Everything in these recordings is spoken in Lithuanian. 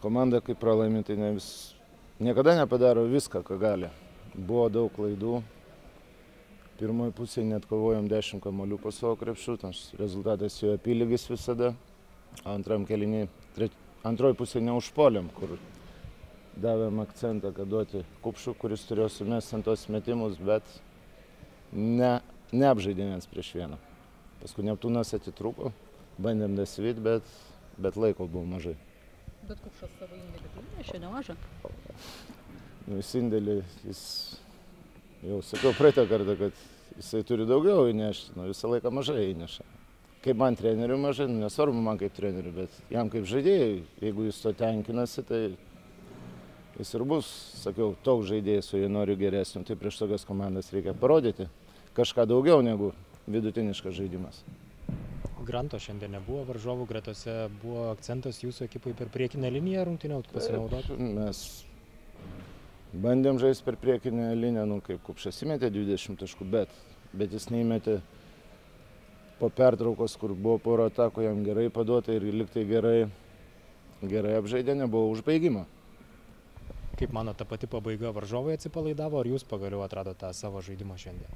komanda, kai pralaimi, tai niekada nepadaro viską, ką gali. Buvo daug klaidų. Pirmoji pusėje net kovojom 10 kamuolių po savo krepšiu, rezultatas jo apylygis visada. Antram kėliny, antroji pusėje neužpuolėm, kur davėm akcentą, kad duoti Kupšų, kuris turėjo sumesti ant tos metimus, bet neapžaidėmės prieš vieną. Paskui Neptūnas atitrūko, bandėm dasivyti, bet laiko buvo mažai. Bet Kupšas savo indėlį įnešė nemažą? Jis indėlį, jau sakiau praeitą kartą, kad jisai turi daugiau įnešti, visą laiką mažai įneša. Kaip man treneriui mažai, nesvarbu man kaip treneriui, bet jam kaip žaidėjai, jeigu jis to tenkinasi, tai jis ir bus, sakiau, toks žaidėjas, o jie nori geresnių, tai prieš tokias komandas reikia parodyti kažką daugiau negu vidutiniškas žaidimas. Granto šiandien nebuvo, varžovų gretose buvo akcentas jūsų ekipai per priekinę liniją rungtyniauti, pasinaudoti? Mes bandėm žaisti per priekinę liniją, kaip Kupšas įmetė 20 taškų, bet jis neįmetė po pertraukos, kur buvo pora atakų, jam gerai paduota ir liktai gerai apžaidė, nebuvo užbaigimo. Kaip mano, ta pati pabaiga varžovai atsipalaidavo, ar jūs pagaliau atradote tą savo žaidimą šiandien?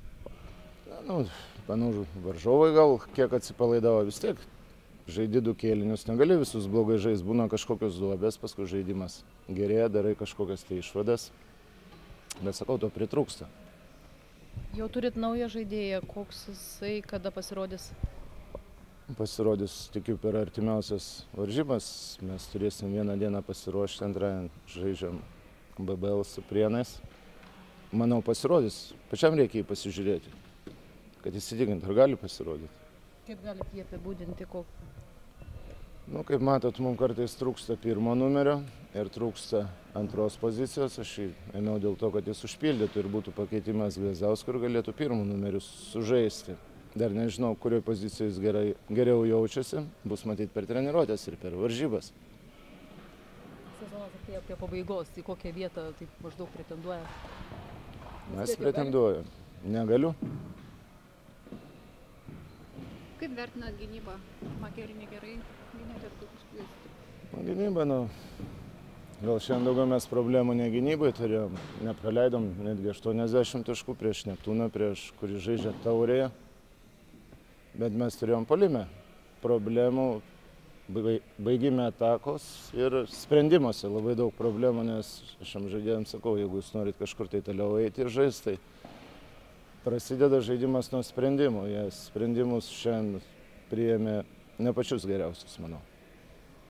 Manau, varžovai gal kiek atsipalaidavo, vis tiek žaidi 2 kėlinius, negali visus blogai žaisti, būna kažkokios duobės, paskui žaidimas gerėja, darai kažkokias tai išvadas, bet sakau, to pritrūksta. Jau turit naują žaidėją, koks jisai, kada pasirodys? Pasirodys, tikiu, per artimiausias varžybas. Mes turėsim vieną dieną pasiruošti, antrąją žaidžiam BBL su Prienais. Manau, pasirodys. Pačiam reikia jį pasižiūrėti, kad įsitikint, ar gali pasirodyti. Kaip galite jį apibūdinti? Kaip matot, mums kartais trūksta pirmo numerio ir trūksta antros pozicijos. Aš jį ėmiau dėl to, kad jis užpildytų ir būtų pakeitimas Glezauskui ir galėtų pirmų numerių sužaisti. Dar nežinau, kurioje pozicijoje jis geriau jaučiasi, bus matyti per treniruotės ir per varžybas. Sezonas atėjo prie pabaigos, į kokią vietą taip maždaug pretenduoja? Mes pretenduojam. Negaliu. Kaip vertinat gynybą? Makerinį gerai gynėte, kaip užkviesti? Gynyba, gal šiandien daugiau mes problemų ne gynybai turėjom. Nepraleidom netgi 80 taškų prieš Neptūną, prieš kurį žaidžia Taurėje. Bet mes turėjom puolime problemų, baigime atakos ir sprendimuose labai daug problemų, nes šiam žaidėjams sakau, jeigu jūs norit kažkur tai toliau eiti ir žaisti, tai prasideda žaidimas nuo sprendimų. Jie sprendimus šiandien priėmė ne pačius geriausius, manau.